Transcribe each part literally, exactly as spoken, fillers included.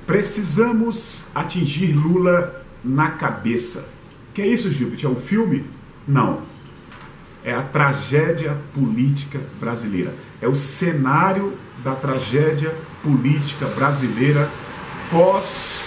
Precisamos atingir Lula na cabeça. Que é isso, Gilbert? É um filme? Não. É a tragédia política brasileira. É o cenário da tragédia política brasileira pós,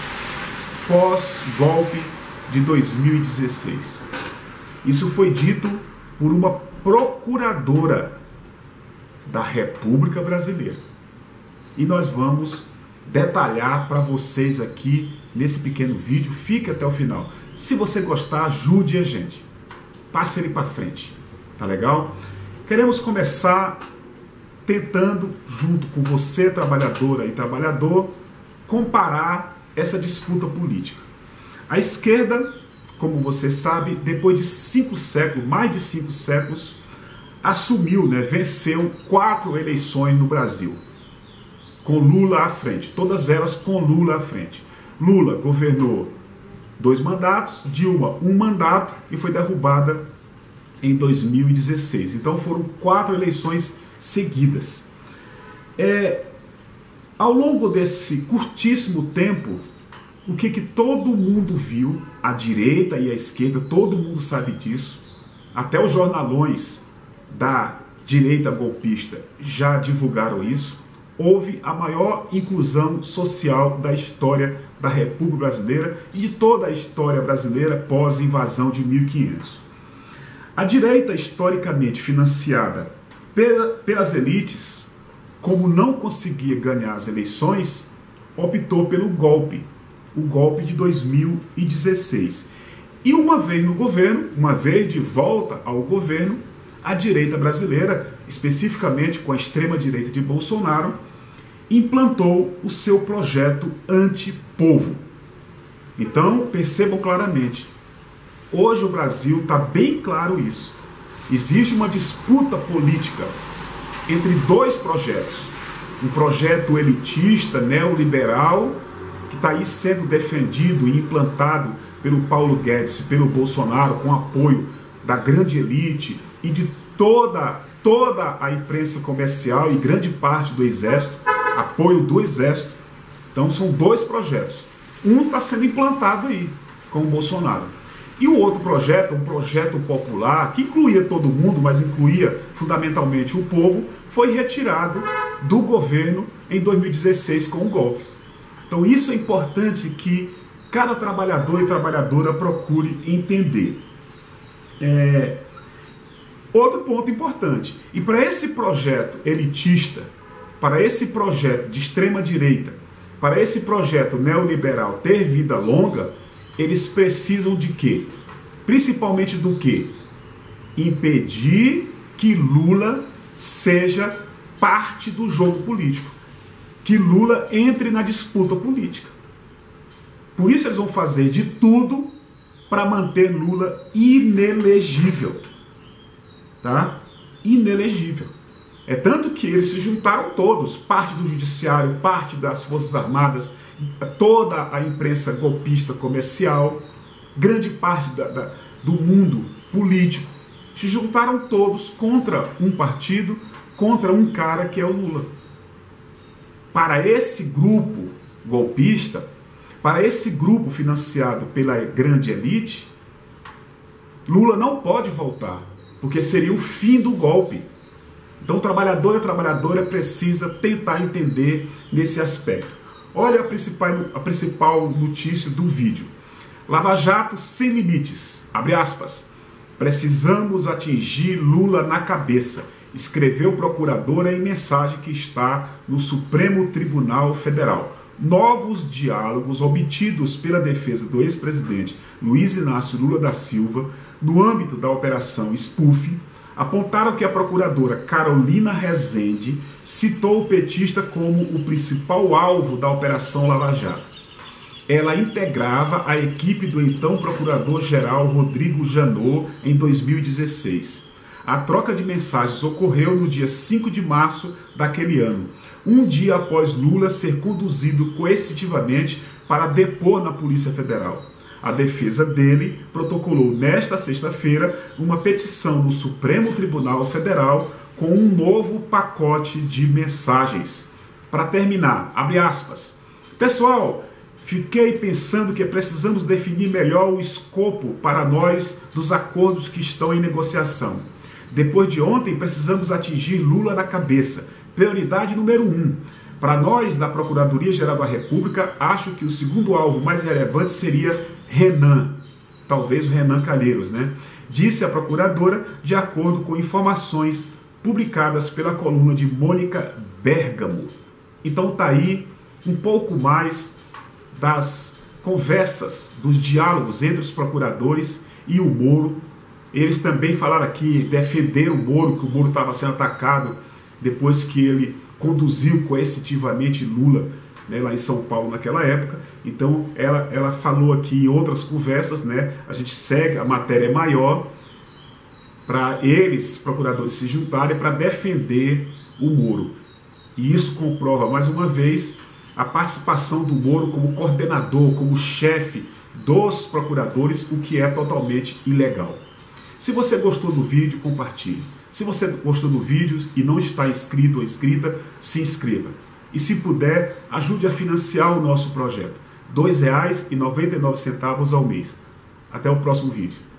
pós-golpe de dois mil e dezesseis. Isso foi dito por uma procuradora da República Brasileira. E nós vamos detalhar para vocês aqui nesse pequeno vídeo. Fique até o final. Se você gostar, ajude a gente. Passe ele para frente. Tá legal? Queremos começar tentando, junto com você, trabalhadora e trabalhador, comparar essa disputa política. A esquerda, como você sabe, depois de cinco séculos, mais de cinco séculos, assumiu, né, venceu quatro eleições no Brasil, com Lula à frente, todas elas com Lula à frente. Lula governou dois mandatos, Dilma um mandato e foi derrubada em dois mil e dezesseis. Então foram quatro eleições seguidas. É, ao longo desse curtíssimo tempo, o que, que todo mundo viu, a direita e a esquerda, todo mundo sabe disso, até os jornalões da direita golpista já divulgaram isso, houve a maior inclusão social da história da República Brasileira e de toda a história brasileira pós-invasão de mil e quinhentos. A direita, historicamente financiada pelas elites, como não conseguia ganhar as eleições, optou pelo golpe, o golpe de dois mil e dezesseis. E uma vez no governo, uma vez de volta ao governo, a direita brasileira, especificamente com a extrema-direita de Bolsonaro, implantou o seu projeto anti-povo. Então, percebam claramente, hoje o Brasil está bem claro isso. Existe uma disputa política entre dois projetos. Um projeto elitista, neoliberal, que está aí sendo defendido e implantado pelo Paulo Guedes e pelo Bolsonaro, com apoio da grande elite e de toda, toda a imprensa comercial e grande parte do Exército, apoio do Exército. Então são dois projetos. Um está sendo implantado aí, com o Bolsonaro. E o outro projeto, um projeto popular, que incluía todo mundo, mas incluía fundamentalmente o povo, foi retirado do governo em dois mil e dezesseis com o golpe. Então isso é importante que cada trabalhador e trabalhadora procure entender. É... Outro ponto importante, e para esse projeto elitista, para esse projeto de extrema direita, para esse projeto neoliberal ter vida longa, eles precisam de quê? Principalmente do quê? Impedir que Lula seja parte do jogo político, que Lula entre na disputa política. Por isso eles vão fazer de tudo para manter Lula inelegível. Tá? Inelegível. É tanto que eles se juntaram todos, parte do judiciário, parte das Forças Armadas, toda a imprensa golpista comercial, grande parte da, da, do mundo político, se juntaram todos contra um partido, contra um cara que é o Lula. Para esse grupo golpista, para esse grupo financiado pela grande elite, Lula não pode voltar, porque seria o fim do golpe. Então o trabalhador e a trabalhadora precisa tentar entender nesse aspecto. Olha a principal, a principal notícia do vídeo. Lava Jato sem limites, abre aspas. Precisamos atingir Lula na cabeça, escreveu procuradora em mensagem que está no Supremo Tribunal Federal. Novos diálogos obtidos pela defesa do ex-presidente Luiz Inácio Lula da Silva no âmbito da Operação Spoofing apontaram que a procuradora Carolina Rezende citou o petista como o principal alvo da Operação Lava Jato. Ela integrava a equipe do então procurador-geral Rodrigo Janot em dois mil e dezesseis. A troca de mensagens ocorreu no dia cinco de março daquele ano, um dia após Lula ser conduzido coercitivamente para depor na Polícia Federal. A defesa dele protocolou nesta sexta-feira uma petição no Supremo Tribunal Federal com um novo pacote de mensagens. Para terminar, abre aspas, Pessoal, fiquei pensando que precisamos definir melhor o escopo para nós dos acordos que estão em negociação. Depois de ontem, precisamos atingir Lula na cabeça. Prioridade número um. Para nós, da Procuradoria-Geral da República, acho que o segundo alvo mais relevante seria Renan. Talvez o Renan Calheiros, né? Disse a procuradora, de acordo com informações publicadas pela coluna de Mônica Bergamo. Então tá aí um pouco mais das conversas, dos diálogos entre os procuradores e o Moro. Eles também falaram aqui, defenderam o Moro, que o Moro estava sendo atacado depois que ele conduziu coercitivamente Lula, né, lá em São Paulo naquela época. Então ela, ela falou aqui em outras conversas, né, a gente segue, a matéria é maior, para eles, procuradores, se juntarem para defender o Moro. E isso comprova, mais uma vez, a participação do Moro como coordenador, como chefe dos procuradores, o que é totalmente ilegal. Se você gostou do vídeo, compartilhe. Se você gostou do vídeo e não está inscrito ou inscrita, se inscreva. E se puder, ajude a financiar o nosso projeto. dois reais e noventa e nove centavos ao mês. Até o próximo vídeo.